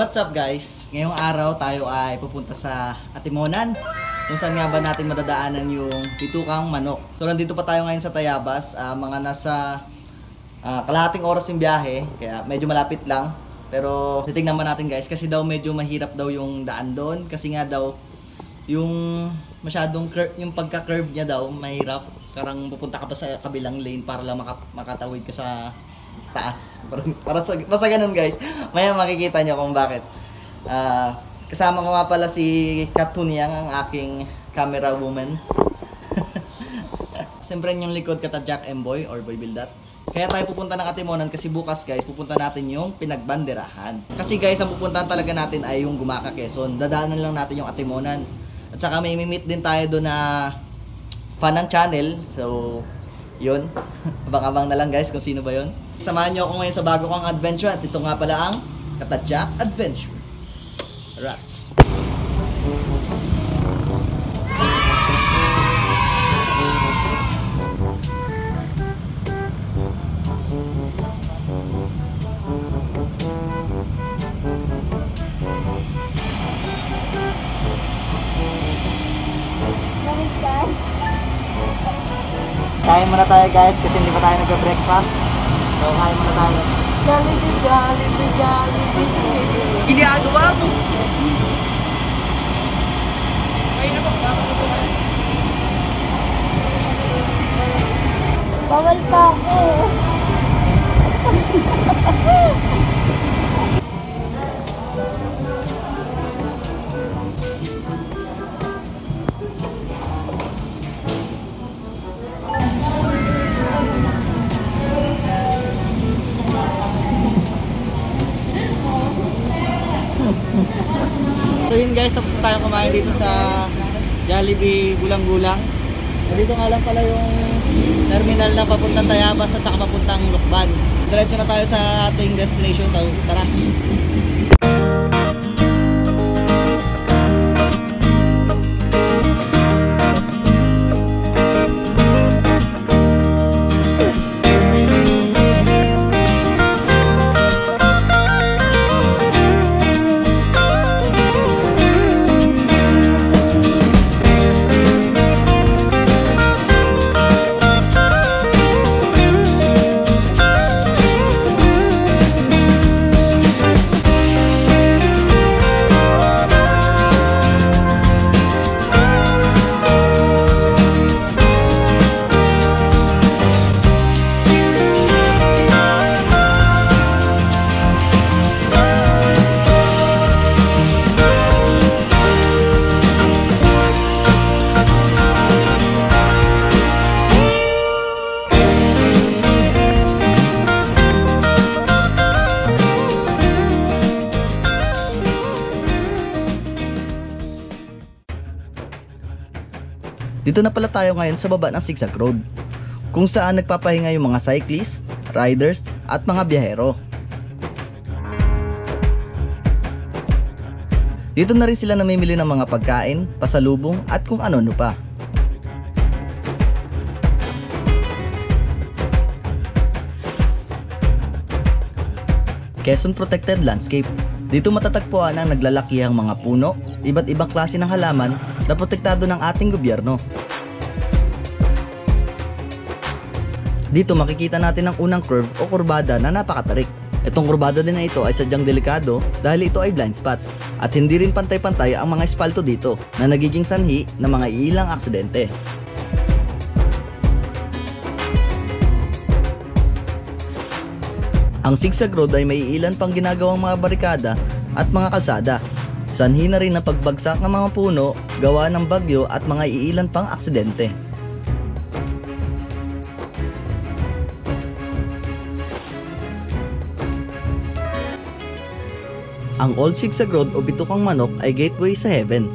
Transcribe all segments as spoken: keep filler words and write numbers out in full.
What's up guys? Ngayong araw tayo ay pupunta sa Atimonan kung saan nga ba natin madadaanan yung Bitukang Manok. So nandito pa tayo ngayon sa Tayabas, uh, mga nasa uh, kalahating oras yung biyahe, kaya medyo malapit lang. Pero titignan ba natin guys kasi daw medyo mahirap daw yung daan doon kasi nga daw yung masyadong curve, yung pagka-curve niya daw mahirap. Karang pupunta ka pa sa kabilang lane para lang maka makatawid ka sa taas. Para, para sa, basta ganun guys. Maya makikita nyo kung bakit. Uh, kasama ko nga pala si Katuniang, ang aking camera woman. Siyempre yung likod kata Jack M. Boy or Boy Bildat. Kaya tayo pupunta ng Atimonan kasi bukas guys, pupunta natin yung Pinagbanderahan. Kasi guys, ang pupuntahan talaga natin ay yung Gumaka, Quezon. Dadaanan lang natin yung Atimonan. At saka may meet din tayo doon na fan ng channel. So, yun. Abang-abang na lang guys kung sino ba yun. Samahan nyo ako ngayon sa bago kong adventure at ito nga pala ang Katadjak Adventure. Rats. Kain muna tayo guys kasi hindi pa tayo nagka-breakfast. So kain muna tayo. Jollibee, Jollibee, Jollibee. Ginagawa mo! Ay, napagkakaroon. Bawal pa ako. So yun guys, tapos na tayo kumain dito sa Jollibee Gulang-Gulang. Dito nga lang pala yung terminal na papuntang Tayabas at saka papuntang Lukban. Diretso na tayo sa ating destination. Tara! Dito na pala tayo ngayon sa baba ng Zigzag Road, kung saan nagpapahinga yung mga cyclists, riders, at mga biyahero. Dito na rin sila namimili ng mga pagkain, pasalubong, at kung ano-ano pa. Quezon Protected Landscape. Dito matatagpuan ang naglalakihang mga puno, iba't ibang klase ng halaman na protektado ng ating gobyerno. Dito makikita natin ang unang curve o kurbada na napakatarik. Itong kurbada din na ito ay sadyang delikado dahil ito ay blind spot at hindi rin pantay-pantay ang mga espalto dito na nagiging sanhi ng mga iilang aksidente. Ang Zigzag Road ay may ilan pang ginagawang mga barikada at mga kalsada. Sanhi na rin ang pagbagsak ng mga puno, gawa ng bagyo at mga iilan pang aksidente. Ang Old Zigzag Road o Bitukang Manok ay gateway sa heaven.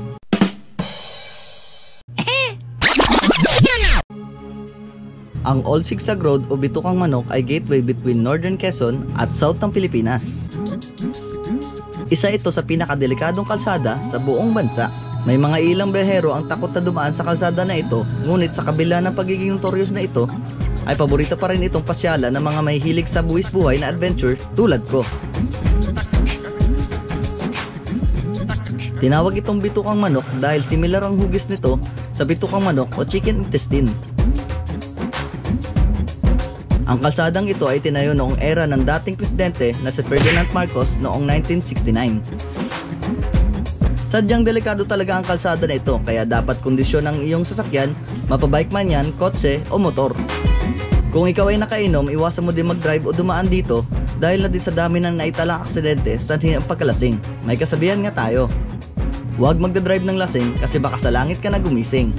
Ang Old Zigzag Road o Bitukang Manok ay gateway between Northern Quezon at South ng Pilipinas. Isa ito sa pinakadelikadong kalsada sa buong bansa. May mga ilang biyahero ang takot na dumaan sa kalsada na ito, ngunit sa kabila ng pagiging notorious na ito, ay paborito pa rin itong pasyalan ng mga may hilig sa buwis buhay na adventure tulad ko. Tinawag itong bitukang manok dahil similar ang hugis nito sa bitukang manok o chicken intestine. Ang kalsadang ito ay tinayo noong era ng dating presidente na si Ferdinand Marcos noong nineteen sixty-nine. Sadyang delikado talaga ang kalsada na ito kaya dapat kondisyon ng iyong sasakyan, mapabike man yan, kotse o motor. Kung ikaw ay nakainom, iwasan mo din mag-drive o dumaan dito dahil na din sa dami ng naitalang aksidente sa ang pagkalasing. May kasabihan nga tayo, huwag magdadrive ng lasing kasi baka sa langit ka na gumising.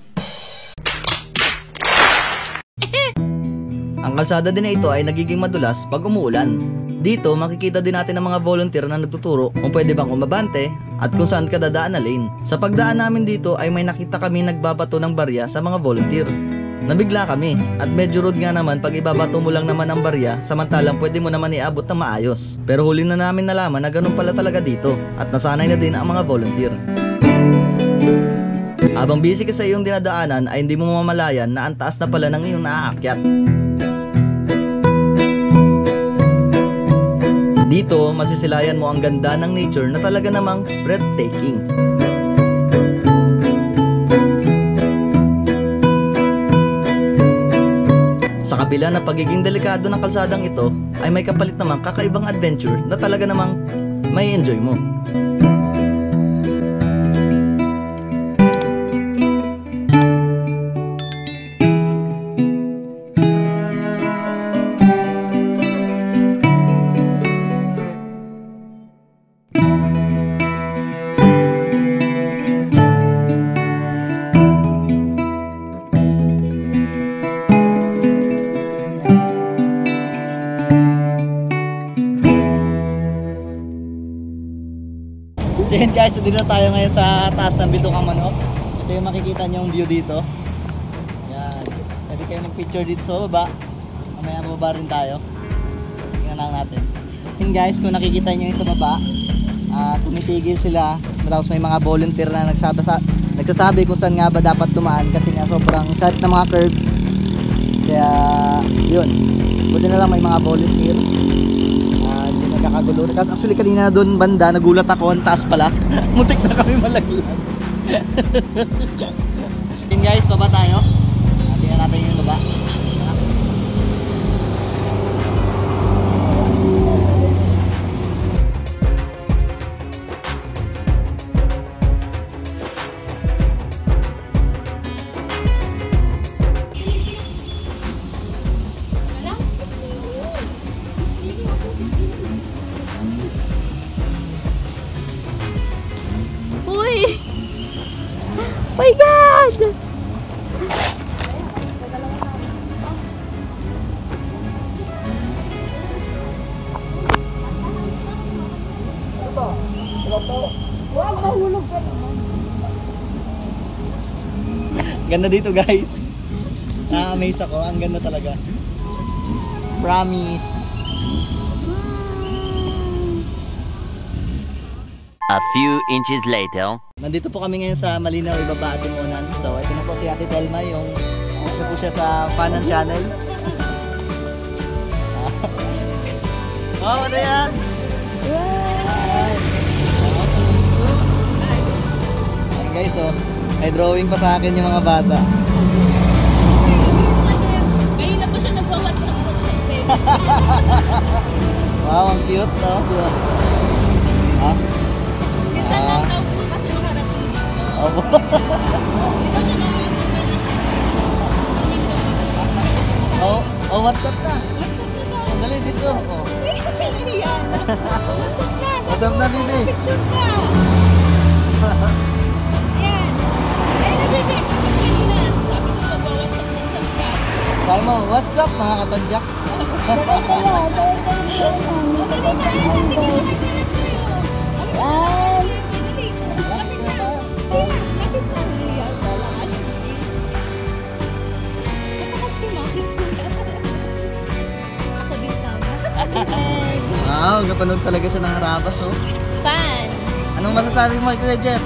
Ang kalsada din na ito ay nagiging madulas pag umuulan. Dito makikita din natin ang mga volunteer na nagtuturo kung pwede bang umabante at kung saan ka dadaan na lane. Sa pagdaan namin dito ay may nakita kami nagbabato ng barya sa mga volunteer. Nabigla kami at medyo rude nga naman pag ibabato mo lang naman ang barya samantalang pwede mo naman iabot na maayos. Pero huli na namin nalaman na ganun pala talaga dito at nasanay na din ang mga volunteer. Habang busy ka sa iyong dinadaanan ay hindi mo mamalayan na ang taas na pala ng iyong naaakyat. Dito, masisilayan mo ang ganda ng nature na talaga namang breathtaking. Sa kabila na pagiging delikado ng kalsadang ito, ay may kapalit namang kakaibang adventure na talaga namang may enjoy mo. So yun guys, so dito tayo ngayon sa taas ng bitukang manok. Ito yung makikita nyo yung view dito. Yan. Pwede kayo mag-picture dito sa baba. Mamaya bababa rin tayo. Tingnan lang natin. Yun guys, kung nakikita nyo yung sa baba, uh, tumitigil sila. Tapos may mga volunteer na nagsabi, nagsasabi kung saan nga ba dapat tumaan kasi nga sobrang sharp na mga curves. Kaya yun. Buti na lang may mga volunteer. Hindi nagkakagulo. Kasi actually kanina doon banda, nagulat ako, ang taas pala. Muntik na kami malaglag. Yun guys, baba tayo. Tingnan natin yung baba. Oh my God! Ganda dito guys. Na-amaze ako, ang ganda talaga. Promise. A few inches later. Nandito po kami ngayon sa Malinaw, Ibaba, Atimunan. So ito na po si Ate Telma, yung gusto po siya sa Fanan Channel. Oh, ano yan? Ayan guys, oh, may drawing pa sa akin yung mga bata. Ngayon na pa siya nagwa-WhatsApp-WhatsApp din. Wow, ang cute, oh. Ha? Minsan lang daw po kasi makarating dito. Opo. Ito siya makakapunta ng ano. ng window. Oh, oh, WhatsApp na. WhatsApp na daw. Dali dito. Oh. Yan. WhatsApp na. Sabi WhatsApp mo, na, Bibi. picture ka. Yan. Ayun na, Bibi. Pagpapin na. Sabi mo, magwa-WhatsApp-WhatsApp ka. Kaya mo, WhatsApp mga katadyak. Madali na. Ayun na, tingin na kay Direk kayo. Ay. Dali. Lapit na. Ayan, lapit na. Ayan, wala ka siya. Natakas ko na. Ako din sama. Wow, napanood talaga siya ng harabas, oh. Fan. Anong masasabi mo, Kuya Jeff?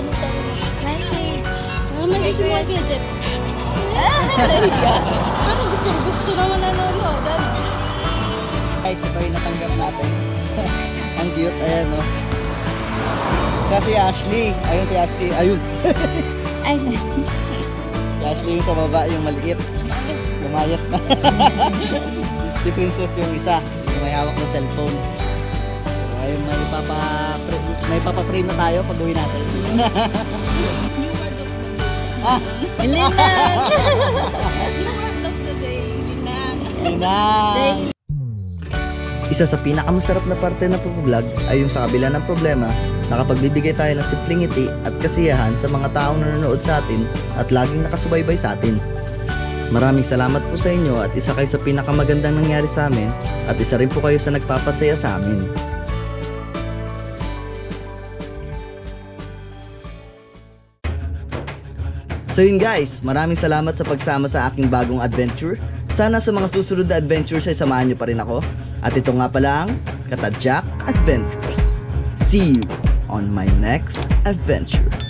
Ano man si Kuya Jeff? Pero gusto gusto naman nanonood. Guys, ito yung natanggap natin. Ang cute, ayan, oh. Siya si Ashley. Ayun si Ashley. Ayun. Ay, Si Ashley yung sa baba, yung maliit. magas. Lumayas na. Si Princess yung isa, yung may hawak ng cellphone. Ay, may papa may papa-frame na tayo pag uwi natin. New word of the day. Ah, Linang! New word of the day, Linang. Linang! Isa sa pinakamasarap na parte ng pag-vlog ay yung sa kabila ng problema, nakapagbibigay tayo ng simpleng ngiti at kasiyahan sa mga taong nanonood sa atin at laging nakasubaybay sa atin. Maraming salamat po sa inyo at isa kayo sa pinakamagandang nangyari sa amin at isa rin po kayo sa nagpapasaya sa amin. So yun guys, maraming salamat sa pagsama sa aking bagong adventure. Sana sa mga susunod na adventures ay samahan nyo pa rin ako. At ito nga pala ang Katadjak Adventures. See you on my next adventure.